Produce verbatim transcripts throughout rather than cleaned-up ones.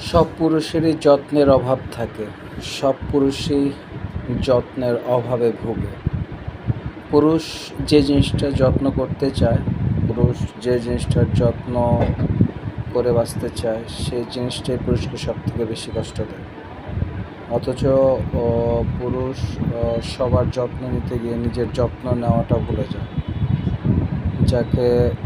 সব পুরুষেরই যত্নের অভাব থাকে। সব পুরুষই যত্নের অভাবে ভোগে। পুরুষ যে জিনিসটার যত্ন করতে চায়, পুরুষ যে জিনিসটার যত্ন করে বাঁচতে চায়, সেই জিনিসটাই পুরুষকে সবথেকে বেশি কষ্ট দেয়। অথচ পুরুষ সবার যত্ন নিতে গিয়ে নিজের যত্ন নেওয়াটা ভুলে যায়। যাকে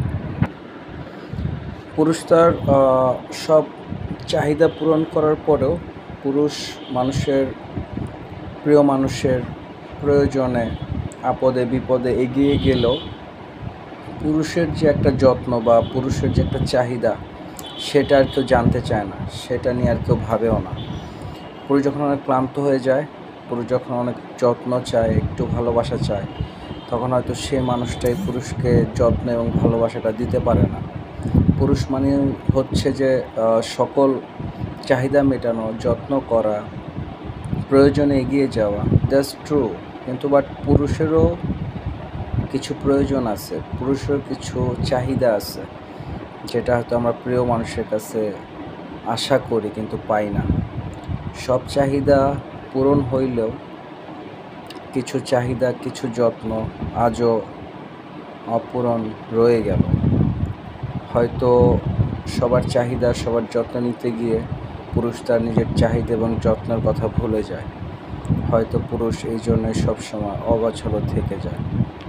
পুরুষ তার সব চাহিদা পূরণ করার পরেও পুরুষ মানুষের প্রিয় মানুষের প্রয়োজনে আপদে বিপদে এগিয়ে গেলেও পুরুষের যে একটা যত্ন বা পুরুষের যে একটা চাহিদা, সেটা আর কেউ জানতে চায় না, সেটা নিয়ে আর কেউ ভাবেও না। পুরুষ যখন অনেক ক্লান্ত হয়ে যায়, পুরুষ যখন অনেক যত্ন চায়, একটু ভালোবাসা চায়, তখন হয়তো সেই মানুষটাই পুরুষকে যত্ন এবং ভালোবাসাটা দিতে পারে না। পুরুষ মানে হচ্ছে যে সকল চাহিদা মেটানো, যত্ন করা, প্রয়োজনে এগিয়ে যাওয়া। দ্যাটস ট্রু, কিন্তু বাট পুরুষেরও কিছু প্রয়োজন আছে, পুরুষেরও কিছু চাহিদা আছে, যেটা হয়তো আমরা প্রিয় মানুষের কাছে আশা করি কিন্তু পাই না। সব চাহিদা পূরণ হইলেও কিছু চাহিদা, কিছু যত্ন আজও অপূরণ রয়ে গেল। হয়তো সবার চাহিদা, সবার যত্ন নিতে গিয়ে পুরুষ তার নিজের চাহিদা এবং যত্নের কথা ভুলে যায়। হয়তো পুরুষ এই জন্যই সবসময় অগোছালো থেকে যায়।